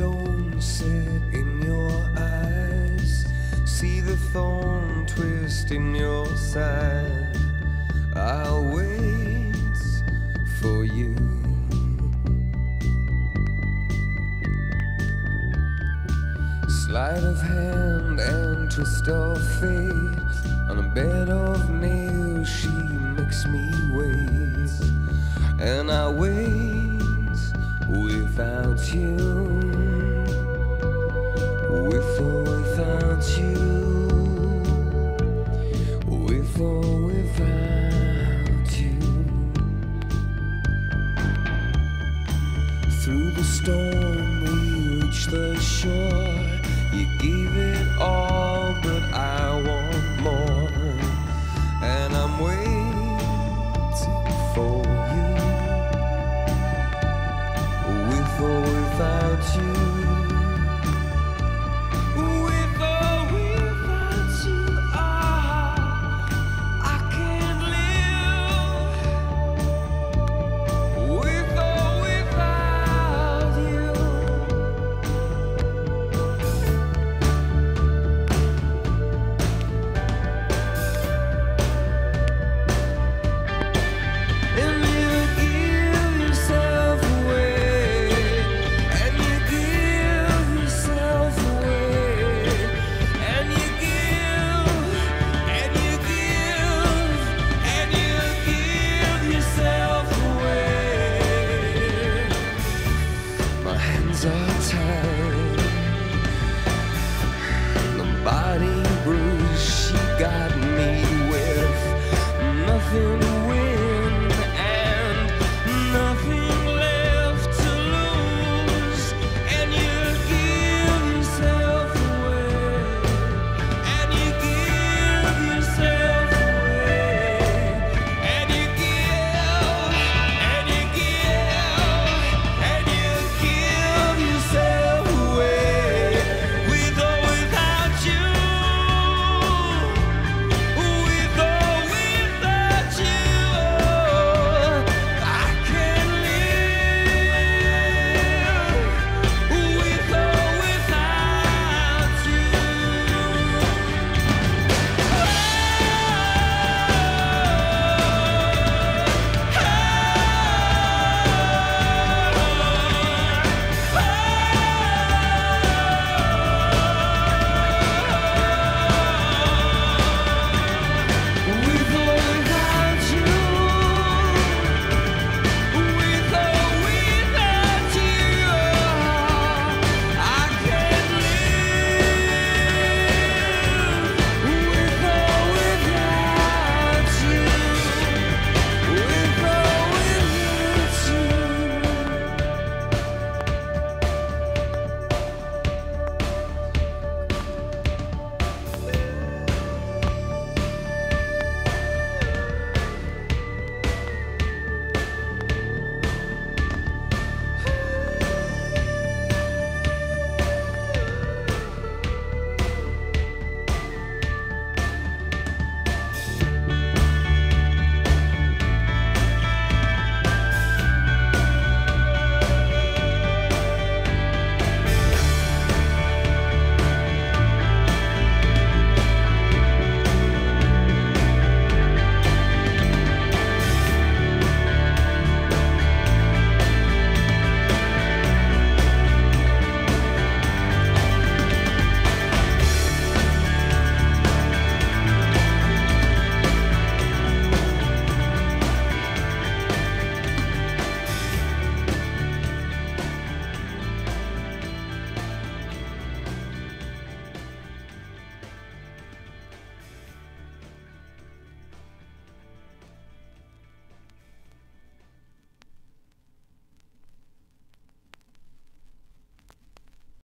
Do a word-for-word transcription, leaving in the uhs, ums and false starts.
stone set in your eyes, see the thorn twist in your side. I'll wait for you. Sleight of hand and twist of fate, on a bed of nails she makes me wait. And I wait without you, with or without you, with or without you. Through the storm we reach the shore. You gave it all, but I want more. And I'm waiting for you, with or without you, with or without you. Ah, I can't live with or without you. Are tired, the body